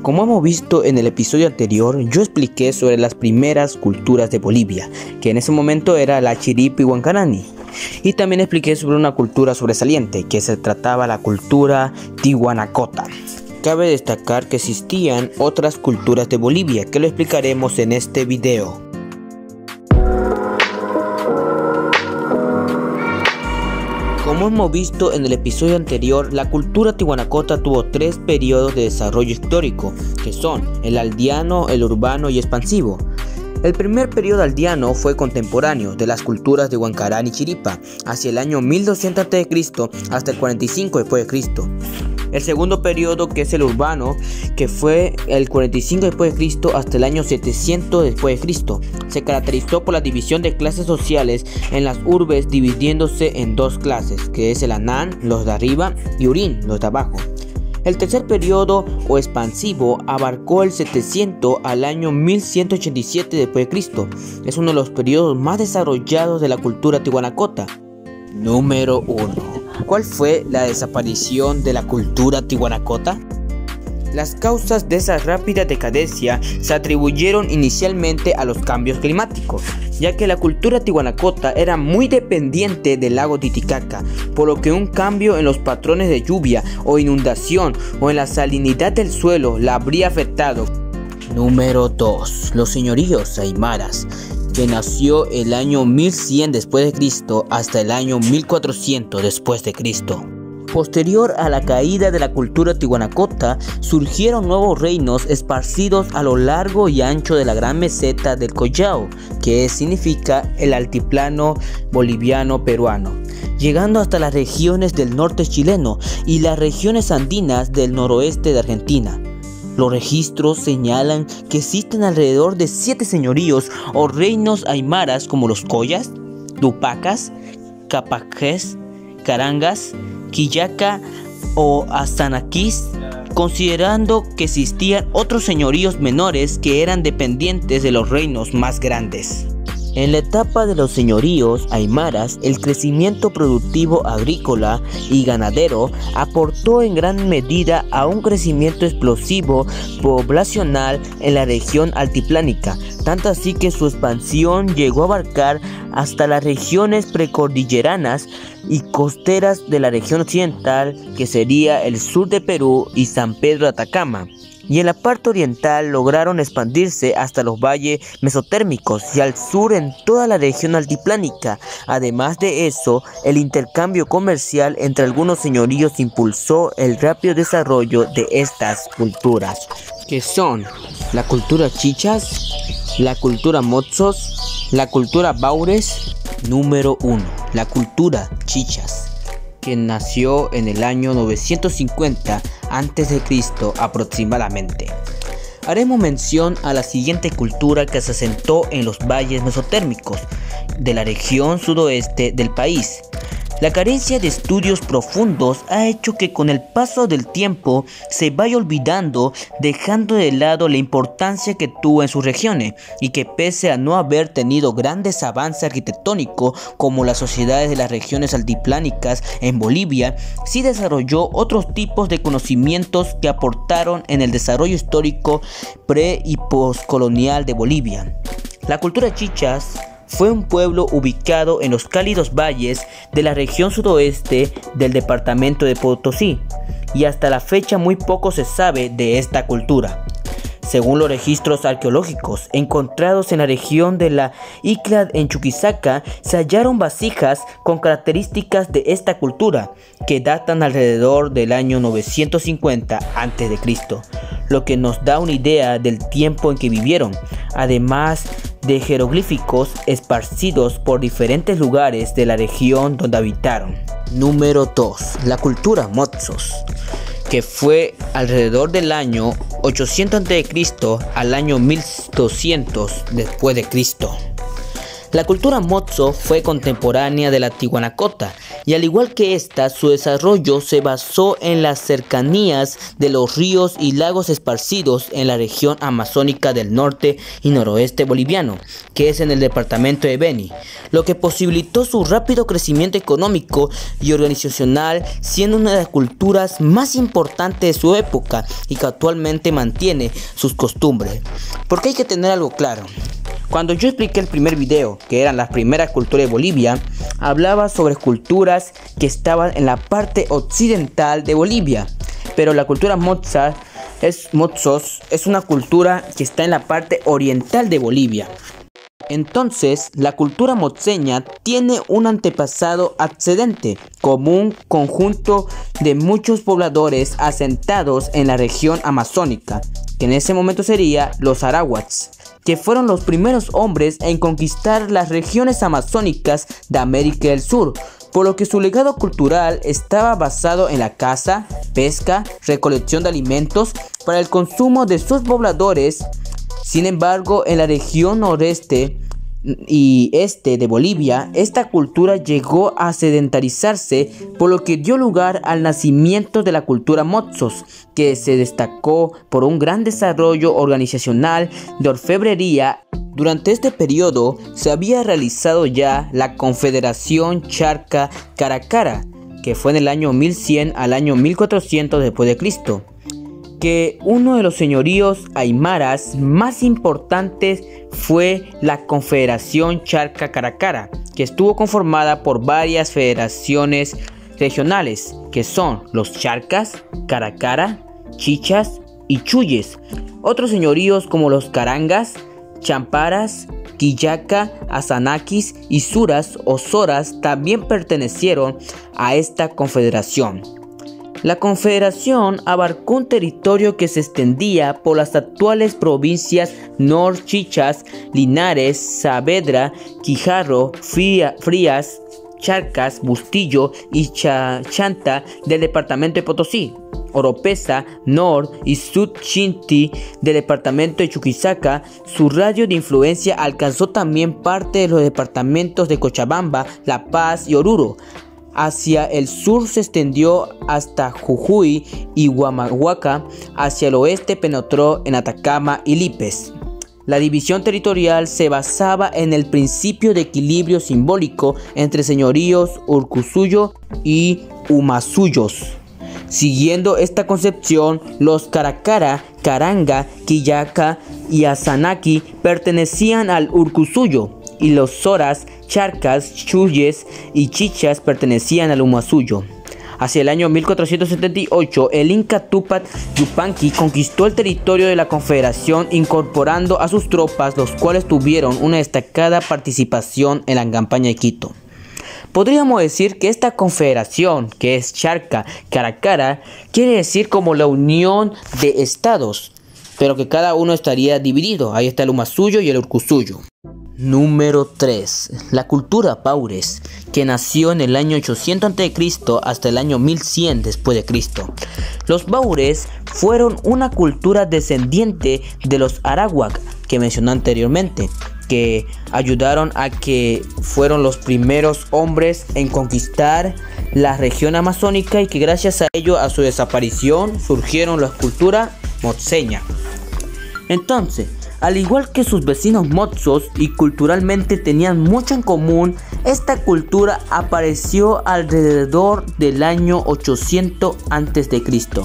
Como hemos visto en el episodio anterior, yo expliqué sobre las primeras culturas de Bolivia, que en ese momento era la Chiripa y Huancarani. Y también expliqué sobre una cultura sobresaliente, que se trataba la cultura tihuanacota. Cabe destacar que existían otras culturas de Bolivia, que lo explicaremos en este video. Como hemos visto en el episodio anterior, la cultura tihuanacota tuvo tres periodos de desarrollo histórico, que son el aldeano, el urbano y expansivo. El primer periodo aldeano fue contemporáneo de las culturas de Huancarani y Chiripa, hacia el año 1200 a.C. hasta el 45 después de Cristo. El segundo periodo, que es el urbano, que fue el 45 después de Cristo hasta el año 700 después de Cristo, se caracterizó por la división de clases sociales en las urbes, dividiéndose en dos clases, que es el Anán, los de arriba, y Urín, los de abajo. El tercer periodo o expansivo abarcó el 700 al año 1187 después de Cristo. Es uno de los periodos más desarrollados de la cultura tihuanacota. Número 1. ¿Cuál fue la desaparición de la cultura tihuanacota? Las causas de esa rápida decadencia se atribuyeron inicialmente a los cambios climáticos, ya que la cultura tihuanacota era muy dependiente del lago Titicaca, por lo que un cambio en los patrones de lluvia o inundación o en la salinidad del suelo la habría afectado. Número 2. Los señoríos aymaras, que nació el año 1100 después de Cristo hasta el año 1400 después de Cristo. Posterior a la caída de la cultura tihuanacota, surgieron nuevos reinos esparcidos a lo largo y ancho de la gran meseta del Collao, que significa el altiplano boliviano peruano, llegando hasta las regiones del norte chileno y las regiones andinas del noroeste de Argentina. Los registros señalan que existen alrededor de 7 señoríos o reinos aymaras como los Collas, Tupacas, Capaques, Carangas, Quillaca o Azanaquis, considerando que existían otros señoríos menores que eran dependientes de los reinos más grandes. En la etapa de los señoríos aymaras, el crecimiento productivo agrícola y ganadero aportó en gran medida a un crecimiento explosivo poblacional en la región altiplánica, tanto así que su expansión llegó a abarcar hasta las regiones precordilleranas y costeras de la región occidental, que sería el sur de Perú y San Pedro de Atacama. Y en la parte oriental lograron expandirse hasta los valles mesotérmicos y al sur en toda la región altiplánica. Además de eso, el intercambio comercial entre algunos señoríos impulsó el rápido desarrollo de estas culturas, que son la cultura chichas, la cultura mozos, la cultura baures. Número 1. La cultura chichas, que nació en el año 950 a.C. aproximadamente. Haremos mención a la siguiente cultura que se asentó en los valles mesotérmicos de la región sudoeste del país. La carencia de estudios profundos ha hecho que con el paso del tiempo se vaya olvidando, dejando de lado la importancia que tuvo en sus regiones, y que pese a no haber tenido grandes avances arquitectónicos como las sociedades de las regiones altiplánicas en Bolivia, sí desarrolló otros tipos de conocimientos que aportaron en el desarrollo histórico pre- y postcolonial de Bolivia. La cultura chichas fue un pueblo ubicado en los cálidos valles de la región sudoeste del departamento de Potosí, y hasta la fecha muy poco se sabe de esta cultura. Según los registros arqueológicos encontrados en la región de la Icla en Chuquisaca, se hallaron vasijas con características de esta cultura, que datan alrededor del año 950 a.C., lo que nos da una idea del tiempo en que vivieron, además de jeroglíficos esparcidos por diferentes lugares de la región donde habitaron. Número 2. La cultura mozos, que fue alrededor del año 800 a.C. al año 1200 después de Cristo. La cultura Mozo fue contemporánea de la Tiwanacotta y al igual que esta, su desarrollo se basó en las cercanías de los ríos y lagos esparcidos en la región amazónica del norte y noroeste boliviano, que es en el departamento de Beni, lo que posibilitó su rápido crecimiento económico y organizacional, siendo una de las culturas más importantes de su época y que actualmente mantiene sus costumbres. Porque hay que tener algo claro. Cuando yo expliqué el primer video, que eran las primeras culturas de Bolivia, hablaba sobre culturas que estaban en la parte occidental de Bolivia, pero la cultura Mozos es una cultura que está en la parte oriental de Bolivia. Entonces, la cultura mozeña tiene un antepasado ascendente, como un conjunto de muchos pobladores asentados en la región amazónica, que en ese momento sería los arawaks, que fueron los primeros hombres en conquistar las regiones amazónicas de América del Sur, por lo que su legado cultural estaba basado en la caza, pesca, recolección de alimentos para el consumo de sus pobladores. Sin embargo, en la región noreste y este de Bolivia, esta cultura llegó a sedentarizarse, por lo que dio lugar al nacimiento de la cultura Mozos, que se destacó por un gran desarrollo organizacional de orfebrería. Durante este periodo se había realizado ya la Confederación Charca Caracara, que fue en el año 1100 al año 1400 después de Cristo, que uno de los señoríos aymaras más importantes fue la Confederación Charca Caracara, que estuvo conformada por varias federaciones regionales, que son los Charcas, Caracara, Chichas y Chuyes. Otros señoríos como los Carangas, Champaras, Quillaca, Azanaquis y Suras o Soras también pertenecieron a esta confederación. La confederación abarcó un territorio que se extendía por las actuales provincias Nor Chichas, Linares, Saavedra, Quijarro, Frías, Charcas, Bustillo y Chanta del departamento de Potosí, Oropesa, Nor y Sud Chinti del departamento de Chuquisaca. Su radio de influencia alcanzó también parte de los departamentos de Cochabamba, La Paz y Oruro. Hacia el sur se extendió hasta Jujuy y Huamahuaca, hacia el oeste penetró en Atacama y Lípez. La división territorial se basaba en el principio de equilibrio simbólico entre señoríos Urcusuyo y Humasuyos. Siguiendo esta concepción, los Caracara, Caranga, Quillaca y Azanaqui pertenecían al Urcusuyo, y los Soras, Charcas, Chuyes y Chichas pertenecían al Humasuyo. Hacia el año 1478, el Inca Túpac Yupanqui conquistó el territorio de la Confederación, incorporando a sus tropas, los cuales tuvieron una destacada participación en la campaña de Quito. Podríamos decir que esta confederación, que es Charca Caracara, quiere decir como la unión de estados, pero que cada uno estaría dividido. Ahí está el Humasuyo y el Urcusuyo. Número 3. La cultura Paures, que nació en el año 800 a.C. hasta el año 1100 después de Cristo. Los Paures fueron una cultura descendiente de los Arawak que mencioné anteriormente, que ayudaron a que fueron los primeros hombres en conquistar la región amazónica y que gracias a ello, a su desaparición, surgieron las culturas mozeña. Entonces, al igual que sus vecinos mozos y culturalmente tenían mucho en común, esta cultura apareció alrededor del año 800 a.C.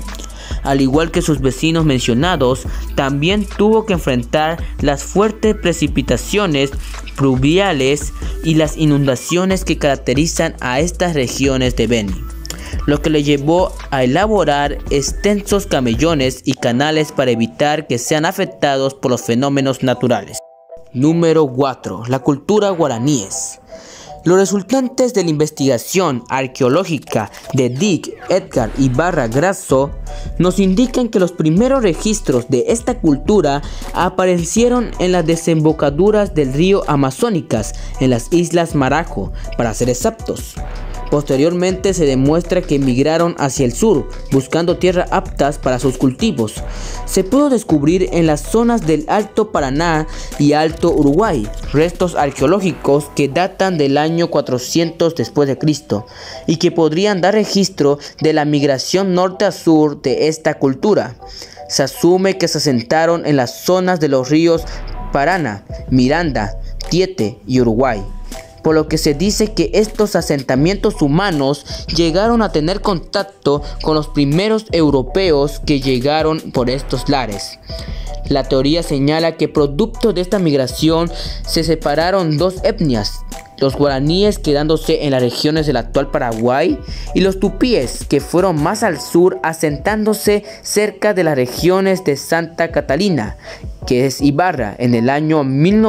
Al igual que sus vecinos mencionados, también tuvo que enfrentar las fuertes precipitaciones pluviales y las inundaciones que caracterizan a estas regiones de Beni, lo que le llevó a elaborar extensos camellones y canales para evitar que sean afectados por los fenómenos naturales. Número 4. La cultura guaraníes. Los resultantes de la investigación arqueológica de Dick, Edgar y Barra Grasso nos indican que los primeros registros de esta cultura aparecieron en las desembocaduras del río Amazónicas, en las islas Marajo, para ser exactos. Posteriormente se demuestra que emigraron hacia el sur, buscando tierras aptas para sus cultivos. Se pudo descubrir en las zonas del Alto Paraná y Alto Uruguay restos arqueológicos que datan del año 400 después de Cristo y que podrían dar registro de la migración norte a sur de esta cultura. Se asume que se asentaron en las zonas de los ríos Paraná, Miranda, Tietê y Uruguay, por lo que se dice que estos asentamientos humanos llegaron a tener contacto con los primeros europeos que llegaron por estos lares. La teoría señala que producto de esta migración se separaron dos etnias, los guaraníes quedándose en las regiones del actual Paraguay y los tupíes que fueron más al sur asentándose cerca de las regiones de Santa Catalina, que es Ibarra, en el año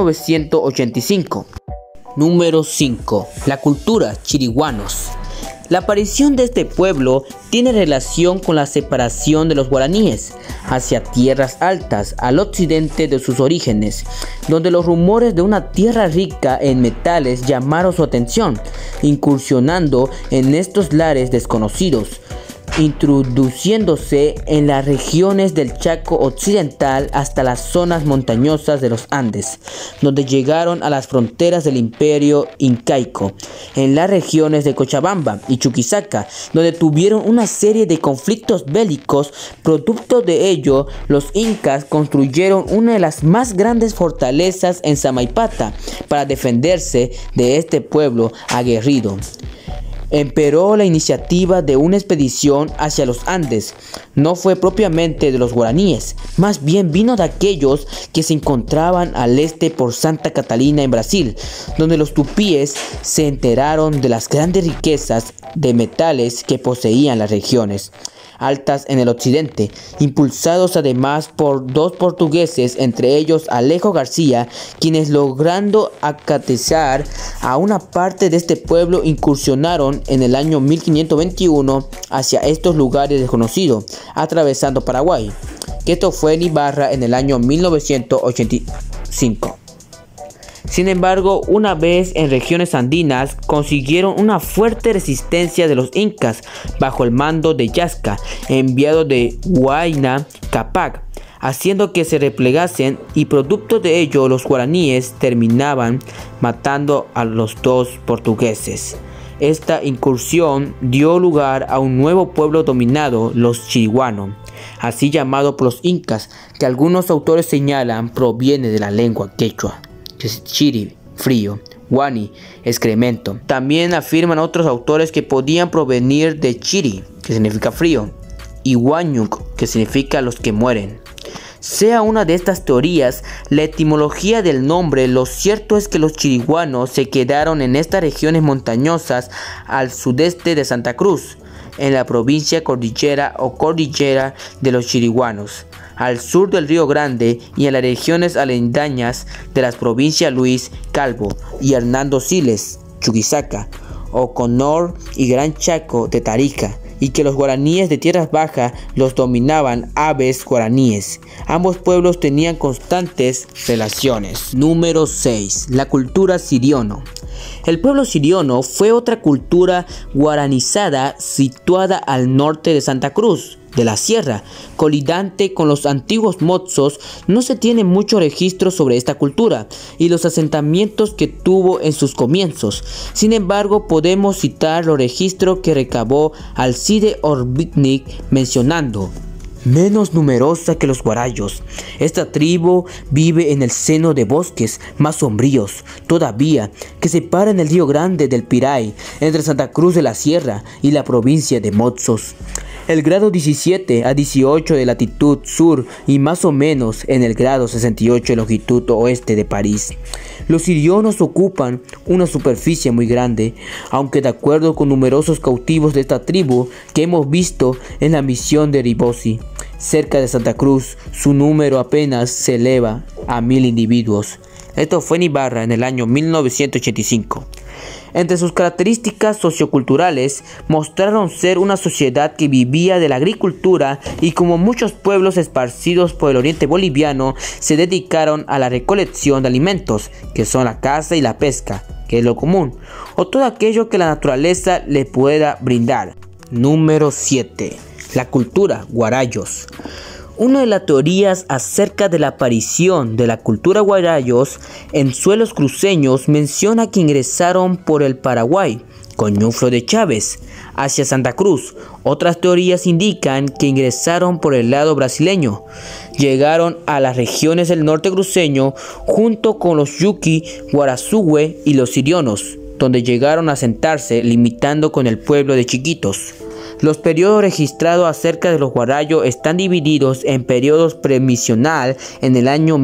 1985. Número 5. La cultura chiriguanos. La aparición de este pueblo tiene relación con la separación de los guaraníes hacia tierras altas al occidente de sus orígenes, donde los rumores de una tierra rica en metales llamaron su atención, incursionando en estos lares desconocidos, introduciéndose en las regiones del Chaco occidental hasta las zonas montañosas de los Andes, donde llegaron a las fronteras del imperio incaico, en las regiones de Cochabamba y Chuquisaca, donde tuvieron una serie de conflictos bélicos. Producto de ello, los incas construyeron una de las más grandes fortalezas en Samaipata para defenderse de este pueblo aguerrido. Emperó la iniciativa de una expedición hacia los Andes. No fue propiamente de los guaraníes, más bien vino de aquellos que se encontraban al este por Santa Catalina en Brasil, donde los tupíes se enteraron de las grandes riquezas de metales que poseían las regiones altas en el occidente, impulsados además por dos portugueses, entre ellos Alejo García, quienes logrando acatizar a una parte de este pueblo incursionaron en el año 1521 hacia estos lugares desconocidos, atravesando Paraguay, que esto fue en Ibarra en el año 1985. Sin embargo, una vez en regiones andinas, consiguieron una fuerte resistencia de los incas bajo el mando de Yazca, enviado de Huayna Cápac, haciendo que se replegasen, y producto de ello los guaraníes terminaban matando a los dos portugueses. Esta incursión dio lugar a un nuevo pueblo dominado, los chiriguanos, así llamado por los incas, que algunos autores señalan proviene de la lengua quechua, que es chiri, frío, guani, excremento. También afirman otros autores que podían provenir de chiri, que significa frío, y guanyuc, que significa los que mueren. Sea una de estas teorías la etimología del nombre, lo cierto es que los chiriguanos se quedaron en estas regiones montañosas al sudeste de Santa Cruz, en la provincia cordillera o cordillera de los chiriguanos, al sur del Río Grande y en las regiones aledañas de las provincias Luis Calvo y Hernando Siles, Chuquisaca, Oconor y Gran Chaco de Tarija, y que los guaraníes de tierras bajas los dominaban aves guaraníes. Ambos pueblos tenían constantes relaciones. Número 6. La cultura siriono. El pueblo siriono fue otra cultura guaranizada situada al norte de Santa Cruz de la Sierra, colindante con los antiguos mozos. No se tiene mucho registro sobre esta cultura y los asentamientos que tuvo en sus comienzos. Sin embargo, podemos citar los registros que recabó Alcide Orbitnik, mencionando: menos numerosa que los guarayos, esta tribu vive en el seno de bosques más sombríos todavía, que separan el Río Grande del Piray, entre Santa Cruz de la Sierra y la provincia de Mozos. El grado 17 a 18 de latitud sur y más o menos en el grado 68 de longitud oeste de París. Los sirionos ocupan una superficie muy grande, aunque de acuerdo con numerosos cautivos de esta tribu que hemos visto en la misión de Ribosi, cerca de Santa Cruz, su número apenas se eleva a 1000 individuos. Esto fue en Ibarra en el año 1985. Entre sus características socioculturales, mostraron ser una sociedad que vivía de la agricultura y, como muchos pueblos esparcidos por el oriente boliviano, se dedicaron a la recolección de alimentos, que son la caza y la pesca, que que es lo común, o todo aquello que la naturaleza le pueda brindar. Número 7. La cultura Guarayos. Una de las teorías acerca de la aparición de la cultura Guarayos en suelos cruceños menciona que ingresaron por el Paraguay, con Ñuflo de Chávez, hacia Santa Cruz. Otras teorías indican que ingresaron por el lado brasileño. Llegaron a las regiones del norte cruceño junto con los Yuki, Guarazúe y los Sirionos, donde llegaron a asentarse limitando con el pueblo de Chiquitos. Los periodos registrados acerca de los Guarayos están divididos en periodos premisional en el año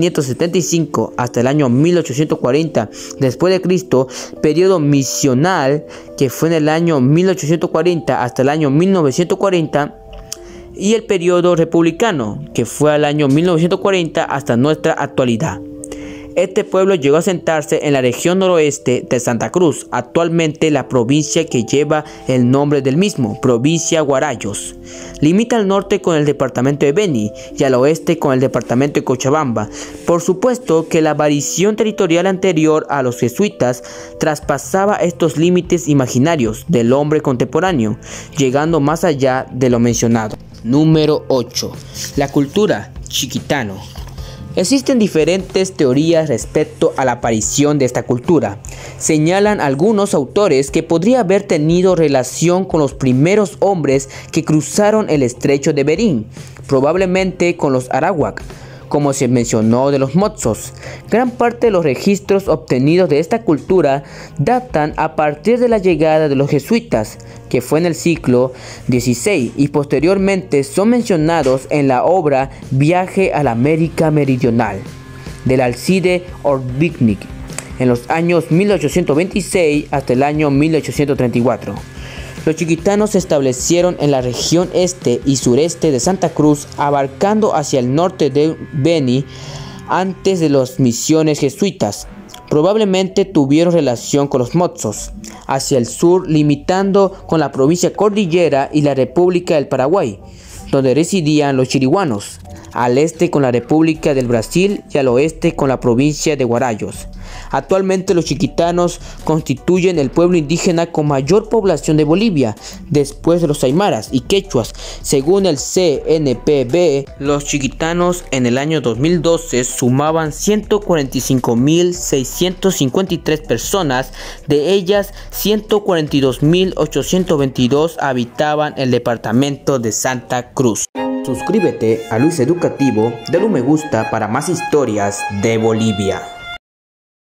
1575 hasta el año 1840 después de Cristo, periodo misional que fue en el año 1840 hasta el año 1940 y el periodo republicano que fue al año 1940 hasta nuestra actualidad. Este pueblo llegó a asentarse en la región noroeste de Santa Cruz, actualmente la provincia que lleva el nombre del mismo, provincia Guarayos. Limita al norte con el departamento de Beni y al oeste con el departamento de Cochabamba. Por supuesto que la variación territorial anterior a los jesuitas traspasaba estos límites imaginarios del hombre contemporáneo, llegando más allá de lo mencionado. Número 8. La cultura chiquitano. Existen diferentes teorías respecto a la aparición de esta cultura. Señalan algunos autores que podría haber tenido relación con los primeros hombres que cruzaron el estrecho de Bering, probablemente con los arawak, como se mencionó de los mozos. Gran parte de los registros obtenidos de esta cultura datan a partir de la llegada de los jesuitas, que fue en el siglo XVI, y posteriormente son mencionados en la obra Viaje a la América Meridional, del Alcide Orbigny, en los años 1826 hasta el año 1834. Los chiquitanos se establecieron en la región este y sureste de Santa Cruz, abarcando hacia el norte de Beni antes de las misiones jesuitas. Probablemente tuvieron relación con los mozos, hacia el sur limitando con la provincia Cordillera y la República del Paraguay, donde residían los chiriguanos, al este con la República del Brasil y al oeste con la provincia de Guarayos. Actualmente los chiquitanos constituyen el pueblo indígena con mayor población de Bolivia, después de los aymaras y quechuas. Según el CNPB, los chiquitanos en el año 2012 sumaban 145.653 personas, de ellas 142.822 habitaban el departamento de Santa Cruz. Suscríbete a Luis Educativo, dale un me gusta para más historias de Bolivia.